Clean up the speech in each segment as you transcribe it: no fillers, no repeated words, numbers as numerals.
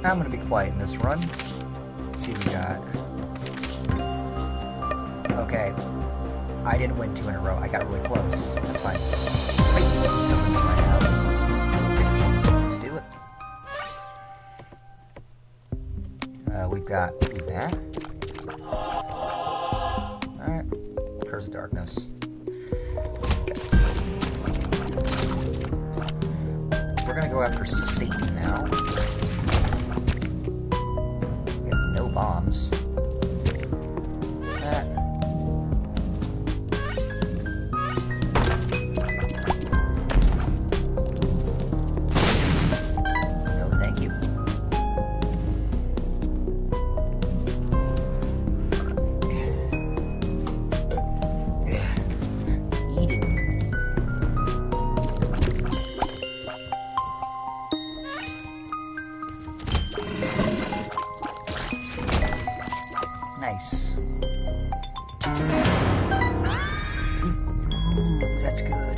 I'm gonna be quiet in this run. Let's see what we got. Okay. I didn't win 2 in a row. I got really close. That's fine. Wait, tokens do I have? 15. Let's do it. We've got that. Alright. Curse of Darkness. We're gonna go after Satan now. We have no bombs. That. No, thank you. Eden. Nice. Ooh, that's good.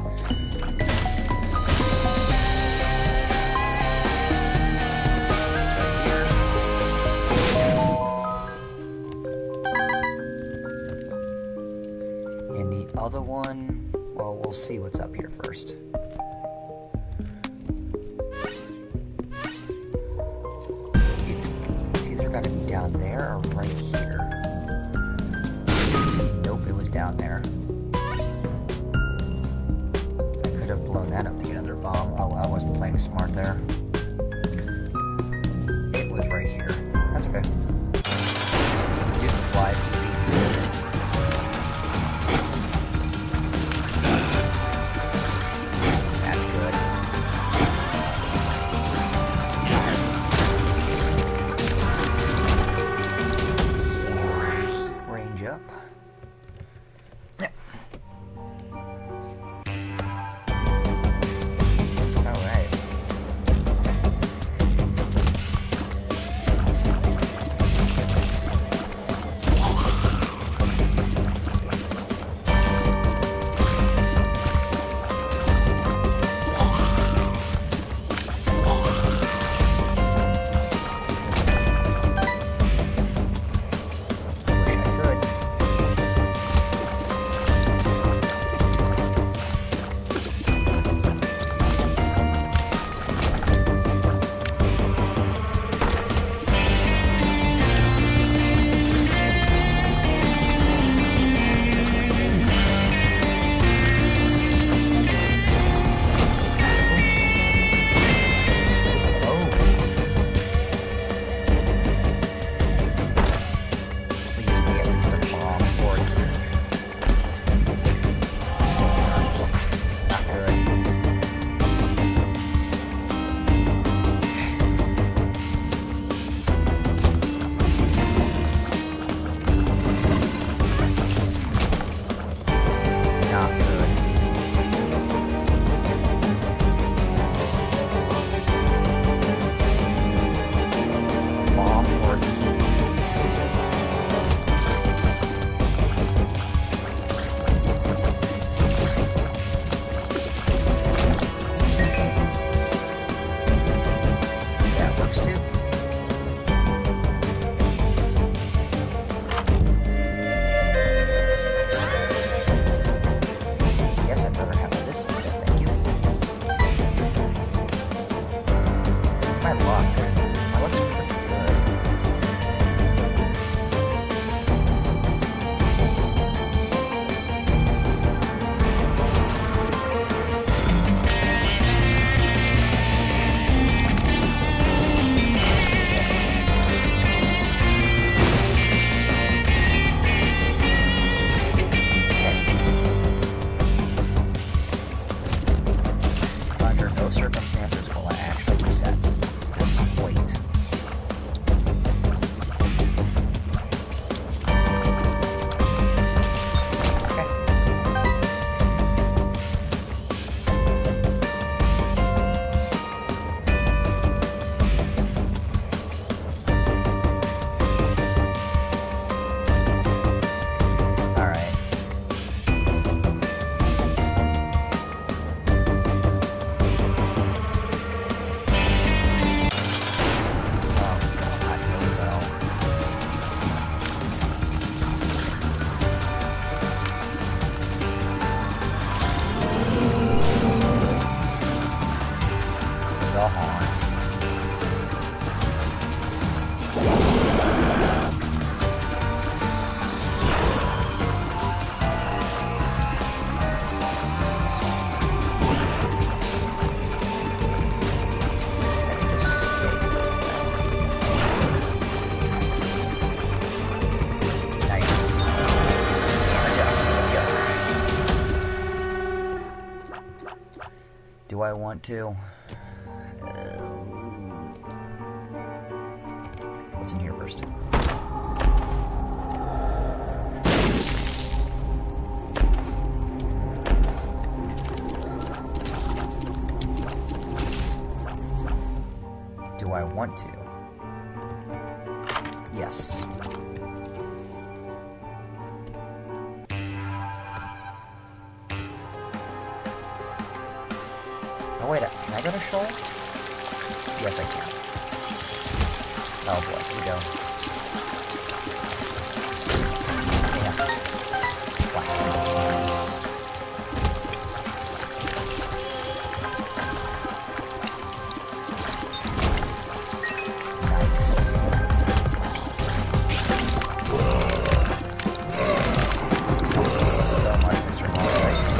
And the other one, well, we'll see what's up here first. It's either got to be down there or right here. Nope, it was down there. I could have blown that up to get another bomb. Oh, I wasn't playing smart there. It was right here. That's okay. Use the flies. That's good. Range up. Alright. Do I want to? What's in here first? Do I want to? Yes. Oh wait, can I go to Shoal? Yes, I can. Oh boy, here we go. Yeah. Wow, nice. Nice. So much, Mr. Morales.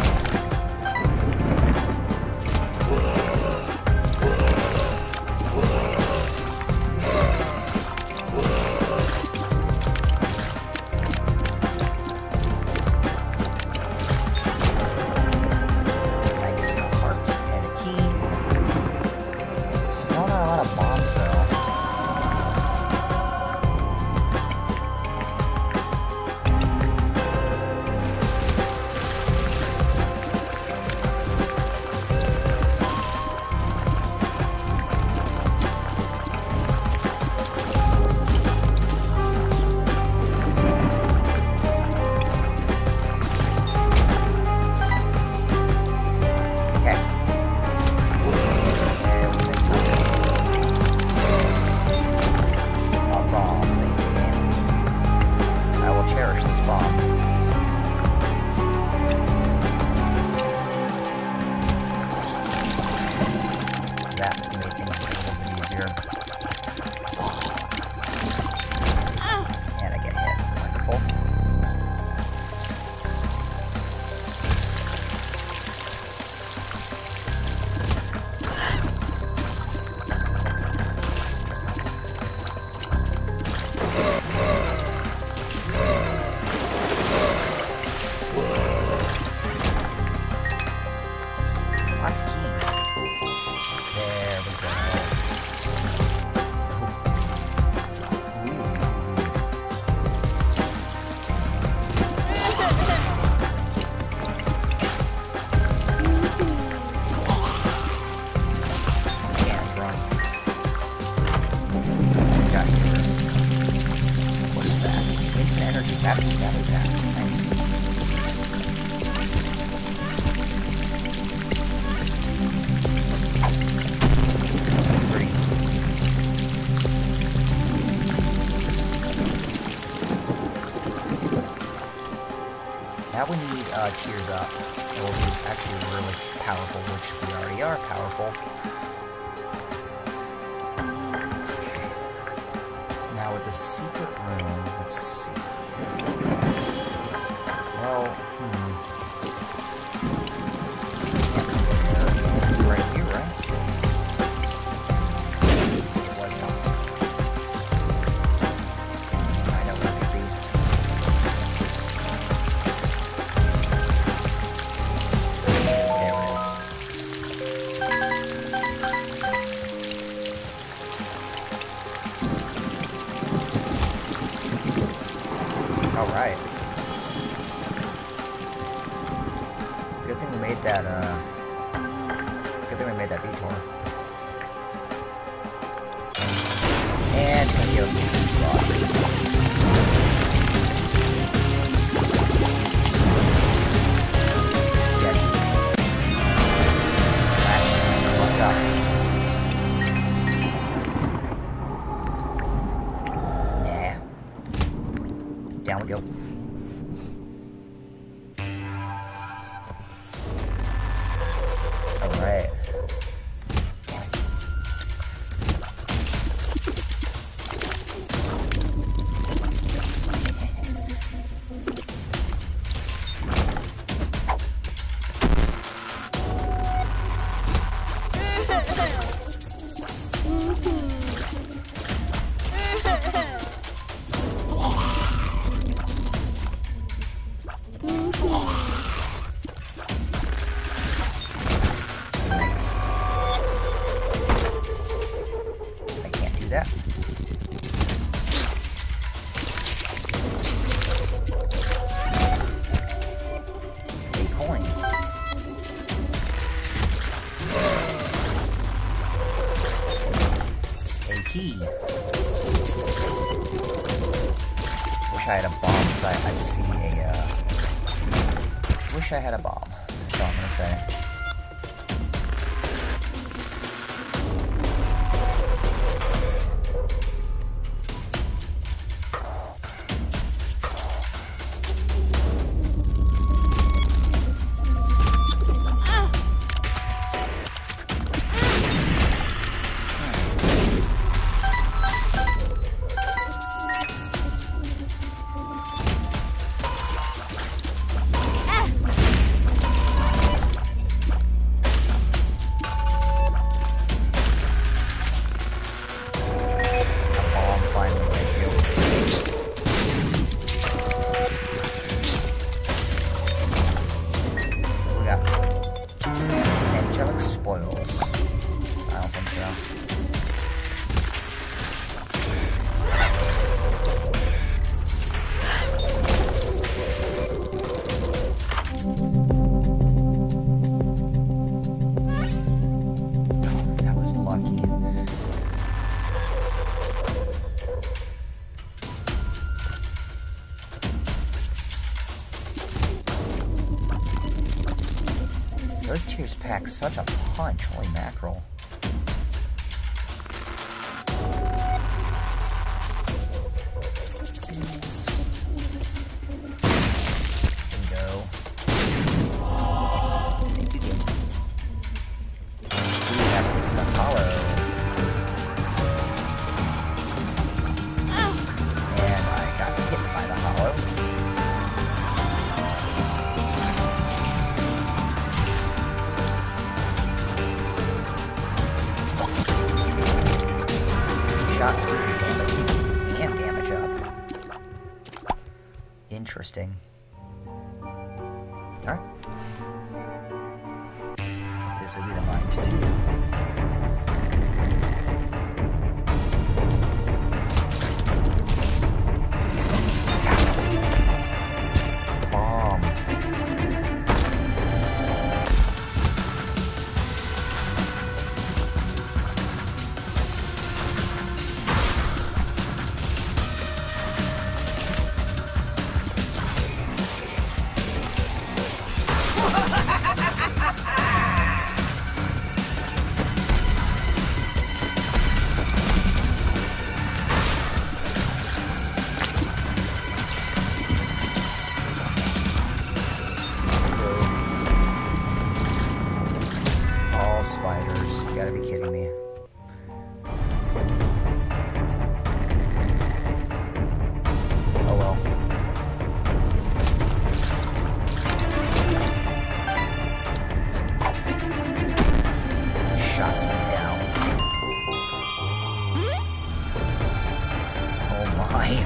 Now we need Tears Up. It will be actually really powerful, which we already are powerful. Okay. Now with the secret room, let's see. Well, right here, right? It was not. I know where it could be. Alright. Good thing we made that, good thing we made that detour. And it's gonna give me some rock. Down we go. Alright. that. A coin. A key. Wish I had a bomb, because I see a, wish I had a bomb. That's all I'm gonna say. Spoils. I don't think so. Oh, that was lucky. Those tears pack such a punch, holy mackerel. Bingo. Thank you, game. Ooh, that hits the hollow. And I got hit by the hollow. Shot speed and damage up. Interesting. Alright. This will be the mines too. Bomb. Spiders. You gotta be kidding me. Oh well. Shots me down. Oh my.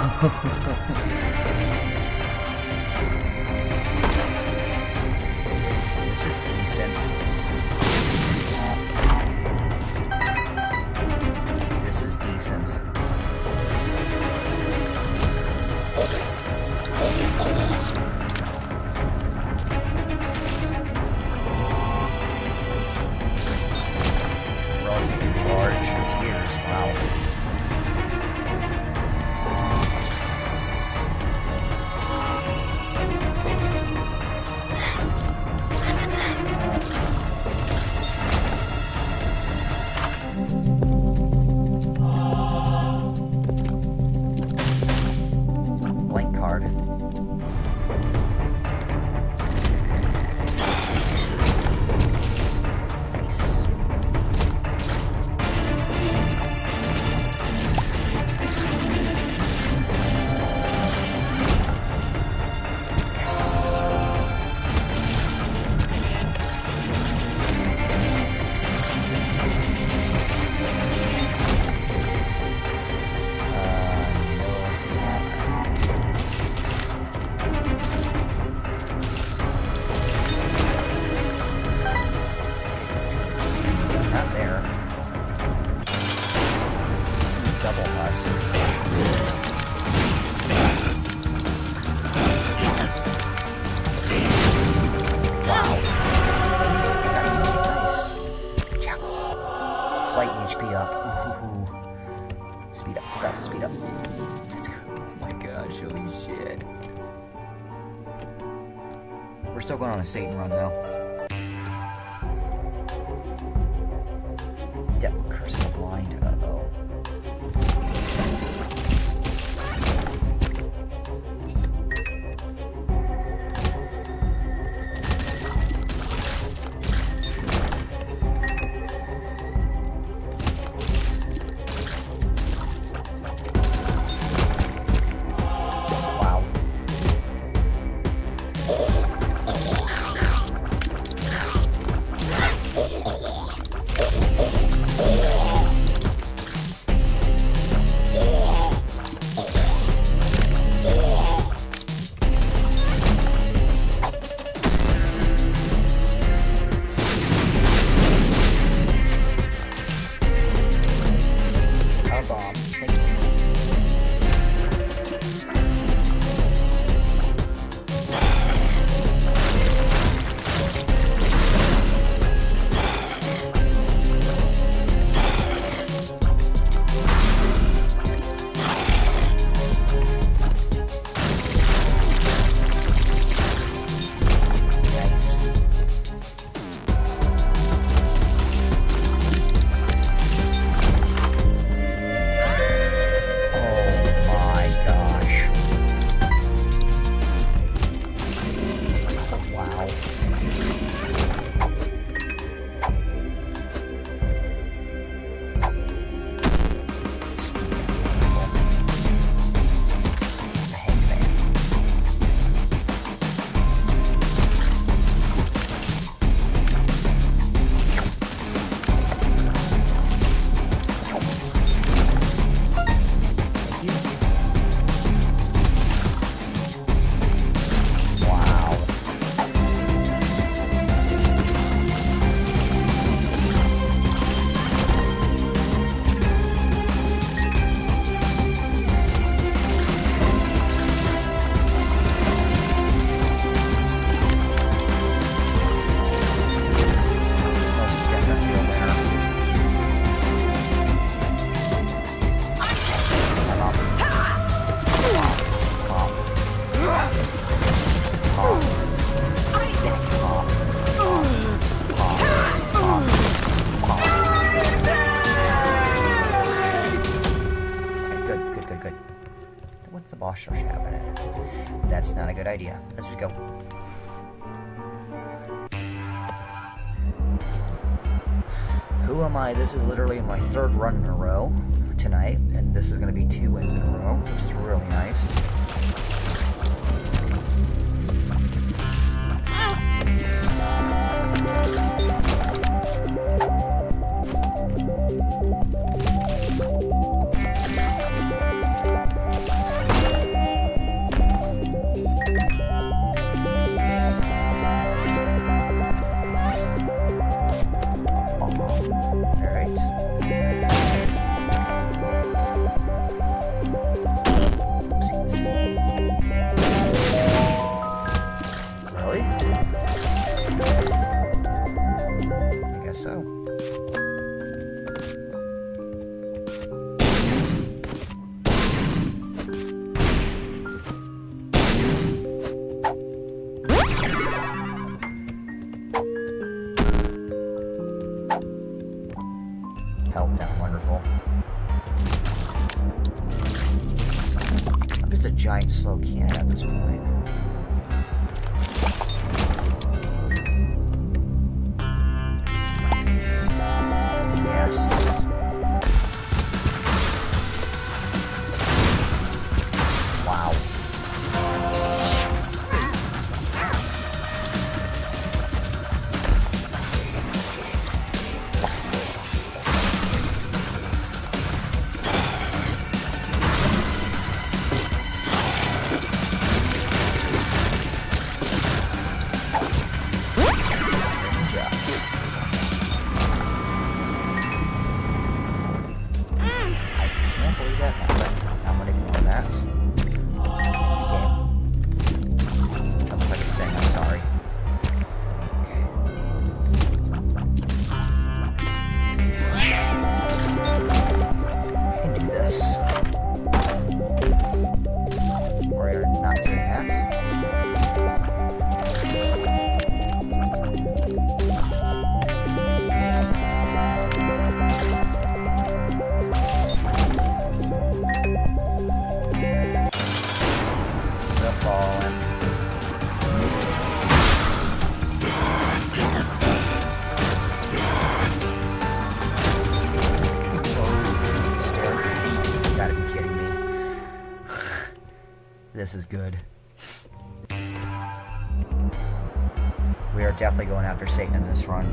This is decent. This is decent. Relatively large tears, wow. double husk. Wow. Nice. Chouse. Flight HP up. Ooh. Speed up. Grab it, speed up. Let's go. Oh my gosh, holy shit. We're still going on a Satan run though. Devil Curse of the Blind. Uh-oh. boss rush happening. That's not a good idea. Let's just go. Who am I? This is literally my third run in a row tonight, and this is going to be 2 wins in a row, which is really nice. Health down, wonderful. I'm just a giant slow cannon at this point. Yes. Wow. This is good. We are definitely going after Satan in this run.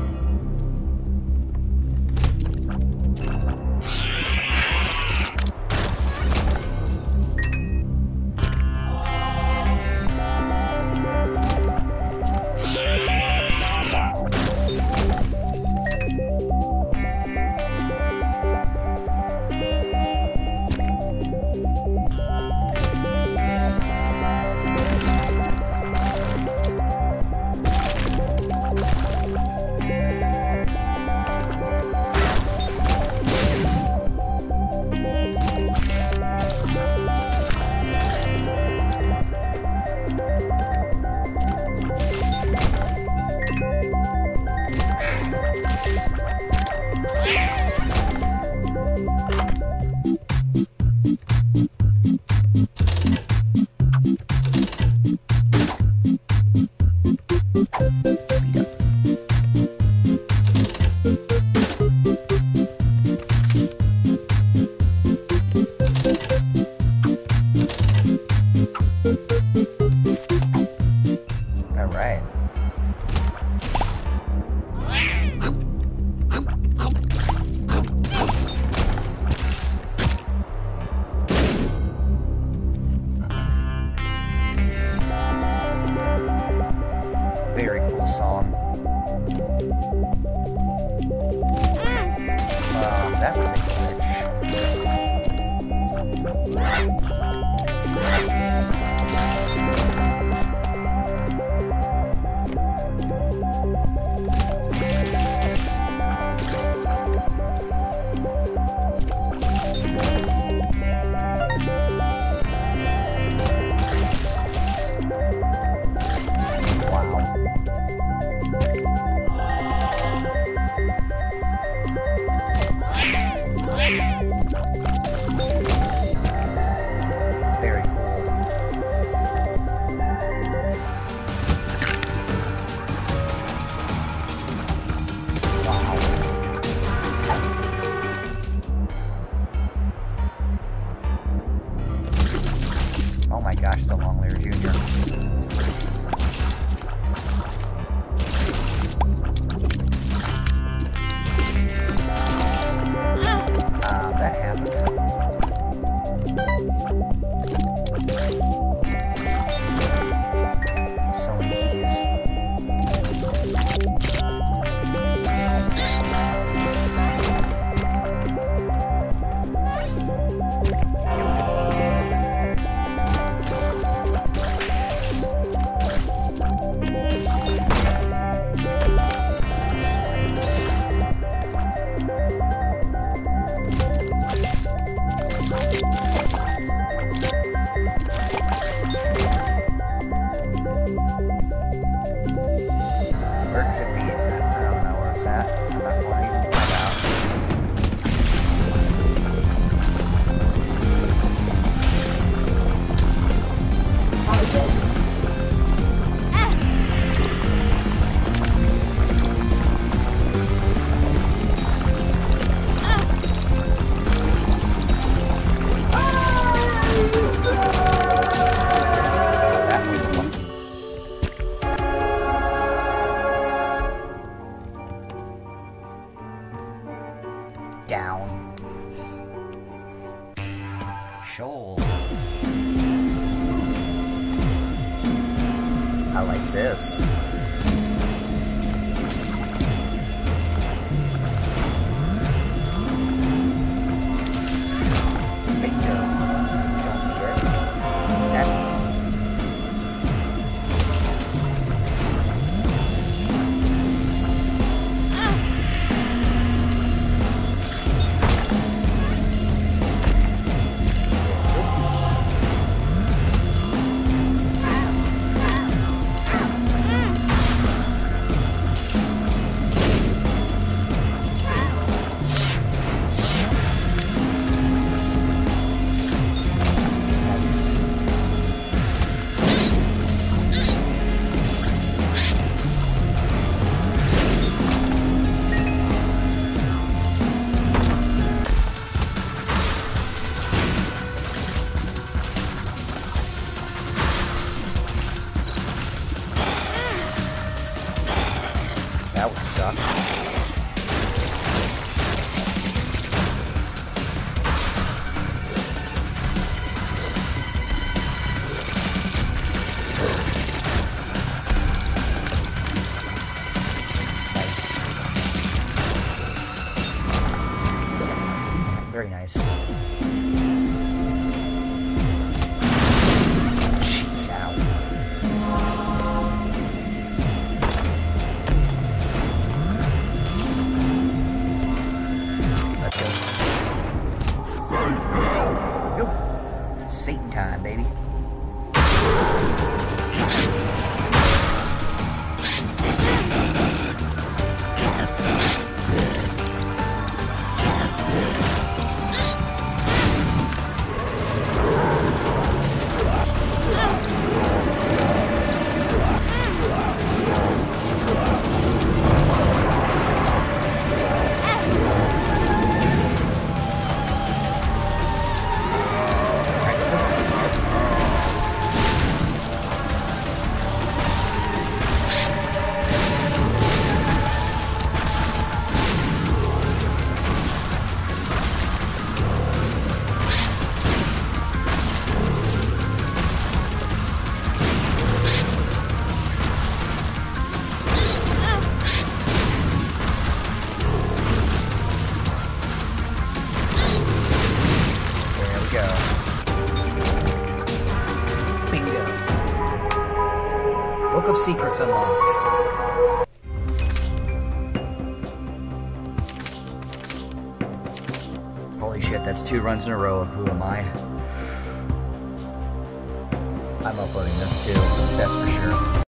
Shoal. I like this. baby. Book of Secrets unlocked. Holy shit, that's 2 runs in a row. Who am I? I'm uploading this too, that's for sure.